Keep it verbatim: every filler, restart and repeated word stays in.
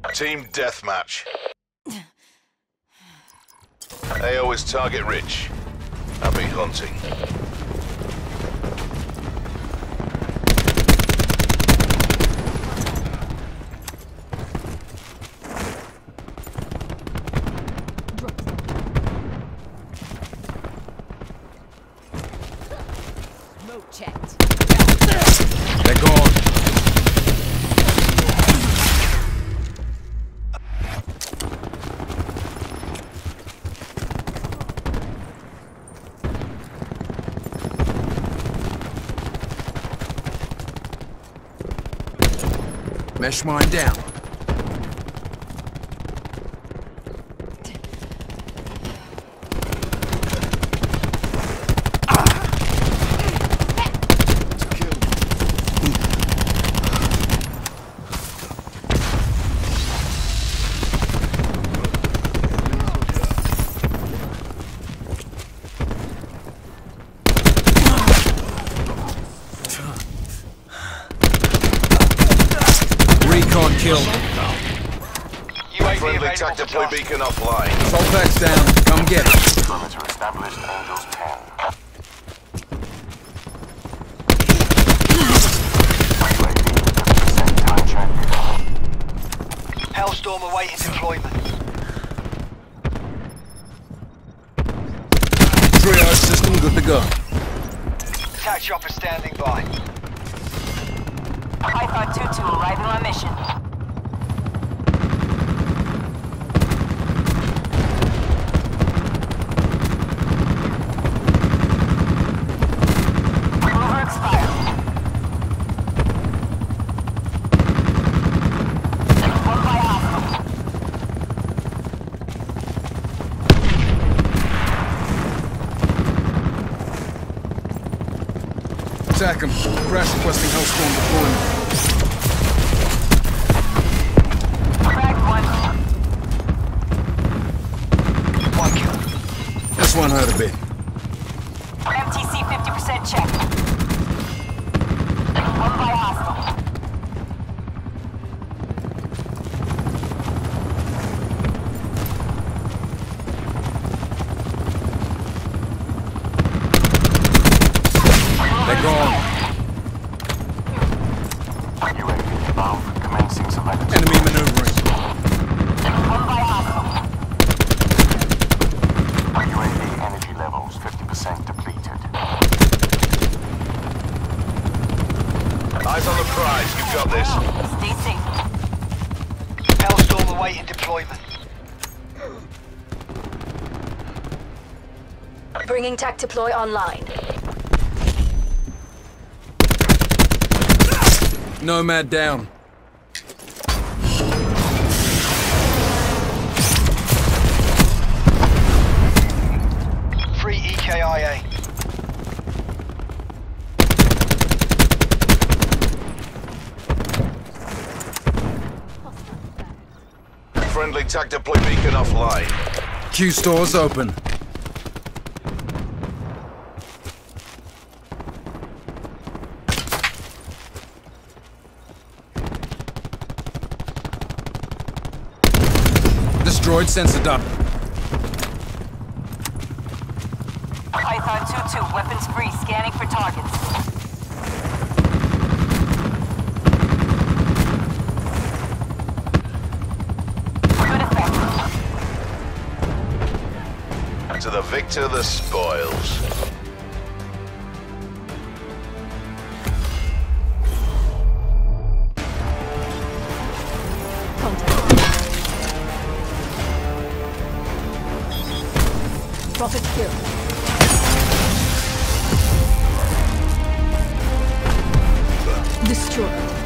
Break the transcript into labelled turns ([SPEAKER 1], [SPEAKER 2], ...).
[SPEAKER 1] Team deathmatch. A O is target rich. Happy hunting.
[SPEAKER 2] Smoke checked.
[SPEAKER 3] They're gone. Mesh mine down. Recon killed.
[SPEAKER 1] Friendly tactical beacon offline.
[SPEAKER 3] Assault backs down. Come get it.
[SPEAKER 4] Perimeter established. Angels ten. Time check.
[SPEAKER 5] Hellstorm awaiting deployment.
[SPEAKER 3] Treyarch system good to go.
[SPEAKER 5] Attack chopper standing by.
[SPEAKER 2] Python two two arriving on mission. Mover expired. One by hostile.
[SPEAKER 3] Attack him. Crash requesting Hellstorm deployment.
[SPEAKER 5] One kill.
[SPEAKER 3] This one hurt a bit.
[SPEAKER 2] M T C fifty percent check. One by hostile.
[SPEAKER 3] They're gone.
[SPEAKER 4] U A V above. Commencing select.
[SPEAKER 3] Enemy maneuvering.
[SPEAKER 2] One by hostile.
[SPEAKER 4] U A V energy levels fifty percent depleted.
[SPEAKER 1] Eyes on the prize. You've got this.
[SPEAKER 2] Stay safe.
[SPEAKER 5] Hellstorm awaiting deployment.
[SPEAKER 2] Bringing tac deploy online.
[SPEAKER 3] Nomad down.
[SPEAKER 5] Free E K I A.
[SPEAKER 1] Friendly tactical beacon offline.
[SPEAKER 3] Q stores open. Destroyed sensor done.
[SPEAKER 2] Python two two, weapons free, scanning for targets. Good effect.
[SPEAKER 1] To the victor, the spoils.
[SPEAKER 2] Profit kill. Destroyed.